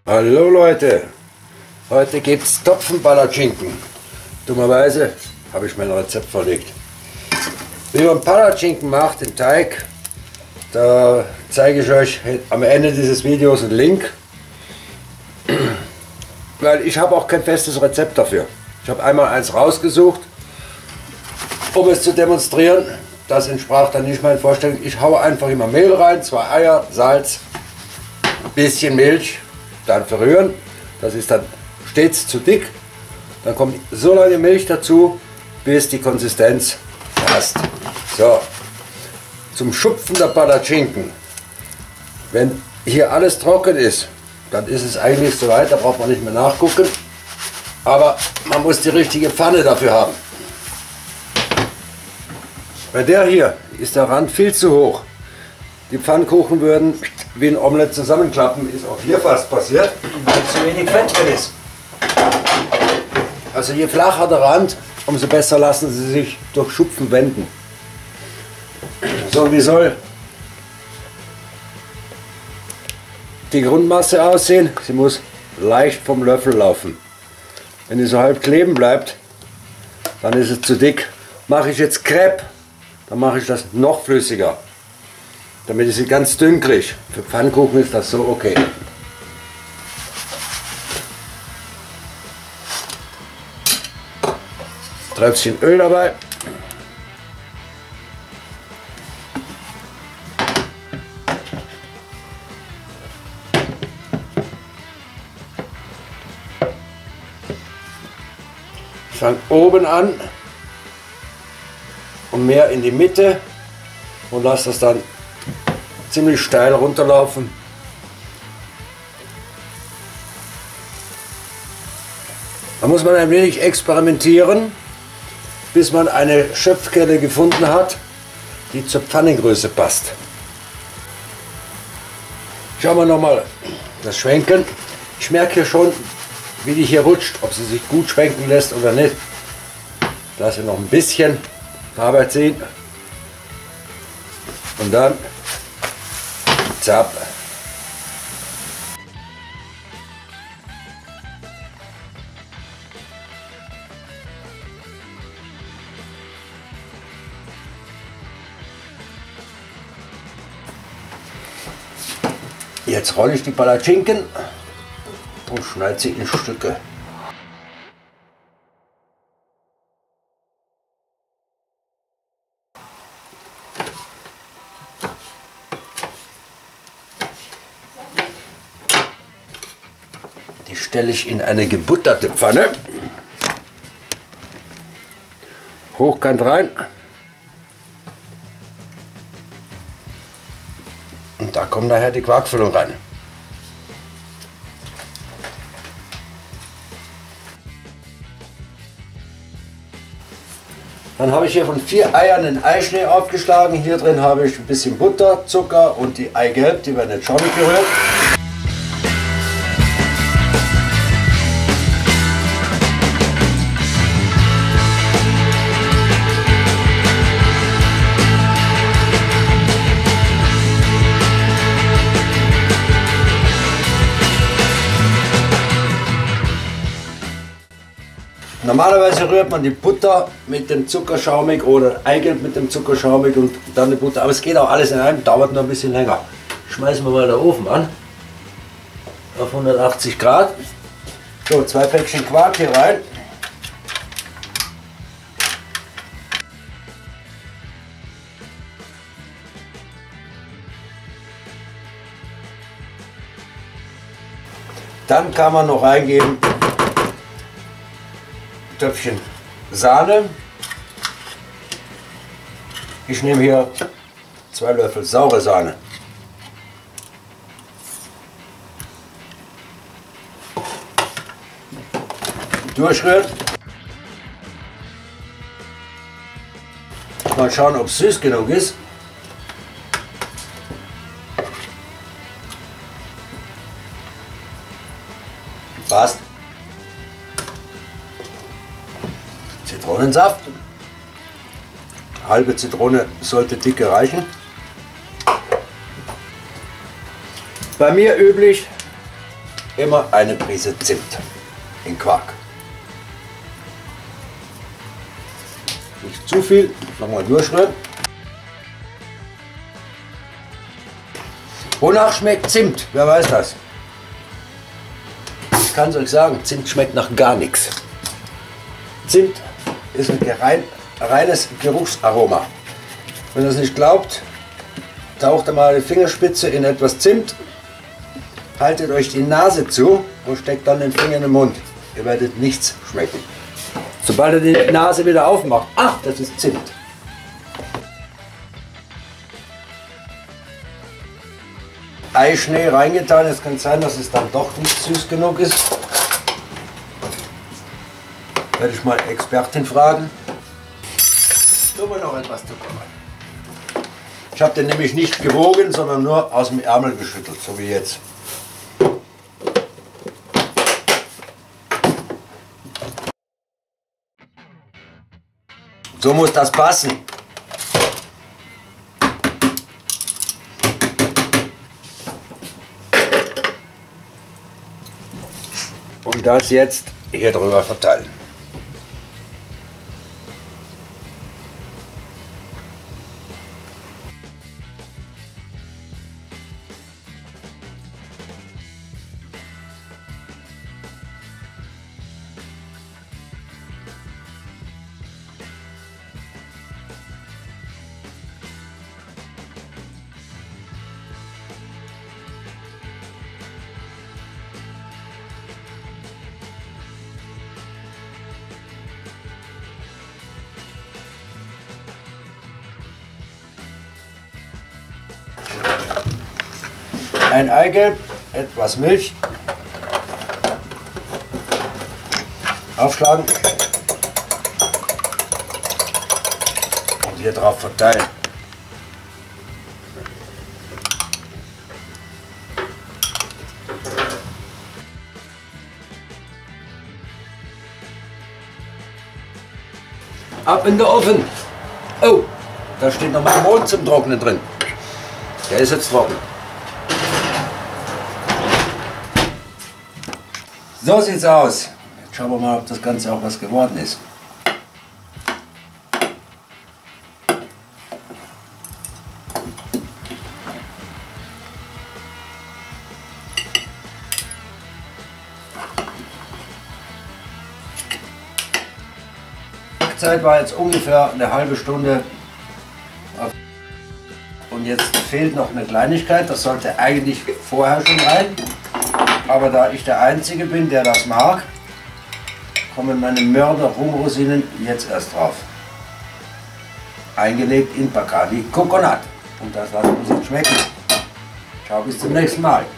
Hallo Leute, heute gibt's Topfenpalatschinken. Dummerweise habe ich mein Rezept verlegt. Wie man Palatschinken macht, den Teig, da zeige ich euch am Ende dieses Videos einen Link. Weil ich habe auch kein festes Rezept dafür. Ich habe einmal eins rausgesucht, um es zu demonstrieren. Das entsprach dann nicht meinen Vorstellungen. Ich haue einfach immer Mehl rein, 2 Eier, Salz, ein bisschen Milch, dann verrühren. Das ist dann stets zu dick. Dann kommt so lange Milch dazu, bis die Konsistenz passt. So, zum Schupfen der Palatschinken. Wenn hier alles trocken ist, dann ist es eigentlich soweit, da braucht man nicht mehr nachgucken. Aber man muss die richtige Pfanne dafür haben. Bei der hier ist der Rand viel zu hoch. Die Pfannkuchen würden wie ein Omelett zusammenklappen, ist auch hier fast passiert, weil zu wenig Fett drin ist. Also je flacher der Rand, umso besser lassen sie sich durch Schupfen wenden. So, wie soll die Grundmasse aussehen? Sie muss leicht vom Löffel laufen. Wenn die so halb kleben bleibt, dann ist es zu dick. Mache ich jetzt Crepe, dann mache ich das noch flüssiger, damit ich sie ganz dünn kriege. Für Pfannkuchen ist das so okay. Tröpfchen Öl dabei. Ich fange oben an und mehr in die Mitte und lasse das dann ziemlich steil runterlaufen. Da muss man ein wenig experimentieren, bis man eine Schöpfkelle gefunden hat, die zur Pfannengröße passt. Schauen wir nochmal das Schwenken. Ich merke hier schon, wie die hier rutscht, ob sie sich gut schwenken lässt oder nicht. Lasse noch ein bisschen Farbe ziehen und dann zapp. Jetzt rolle ich die Palatschinken und schneide sie in Stücke. Die stelle ich in eine gebutterte Pfanne. Hochkant rein. Und da kommt nachher die Quarkfüllung rein. Dann habe ich hier von 4 Eiern einen Eischnee aufgeschlagen. Hier drin habe ich ein bisschen Butter, Zucker und die Eigelb, die werden jetzt schon gerührt. Normalerweise rührt man die Butter mit dem Zucker schaumig oder Eigelb mit dem Zucker schaumig und dann die Butter. Aber es geht auch alles in einem, dauert nur ein bisschen länger. Schmeißen wir mal den Ofen an. Auf 180 Grad. So, 2 Päckchen Quark hier rein. Dann kann man noch reingeben Töpfchen Sahne. Ich nehme hier 2 Löffel saure Sahne. Durchrühren. Mal schauen, ob es süß genug ist. Passt. Zitronensaft. Halbe Zitrone sollte dicke reichen. Bei mir üblich immer eine Prise Zimt in Quark. Nicht zu viel, nochmal durchrühren. Wonach schmeckt Zimt? Wer weiß das? Ich kann es euch sagen, Zimt schmeckt nach gar nichts. Zimt ist ein reines Geruchsaroma. Wenn ihr es nicht glaubt, taucht mal die Fingerspitze in etwas Zimt, haltet euch die Nase zu und steckt dann den Finger in den Mund. Ihr werdet nichts schmecken. Sobald ihr die Nase wieder aufmacht, ach, das ist Zimt. Eischnee reingetan, es kann sein, dass es dann doch nicht süß genug ist. Werde ich mal Expertin fragen. Tun wir noch etwas Zucker rein. Ich habe den nämlich nicht gewogen, sondern nur aus dem Ärmel geschüttelt, so wie jetzt. So muss das passen. Und das jetzt hier drüber verteilen. Ein Eigelb, etwas Milch, aufschlagen und hier drauf verteilen. Ab in den Ofen. Oh, da steht noch mal Mohn zum Trocknen drin. Der ist jetzt trocken. So sieht's aus. Jetzt schauen wir mal, ob das Ganze auch was geworden ist. Die Zeit war jetzt ungefähr eine halbe Stunde. Und jetzt fehlt noch eine Kleinigkeit, das sollte eigentlich vorher schon rein. Aber da ich der Einzige bin, der das mag, kommen meine Mörder-Rumrosinen jetzt erst drauf. Eingelegt in Bacardi Coconut. Und das lassen wir uns jetzt schmecken. Ciao, bis zum nächsten Mal.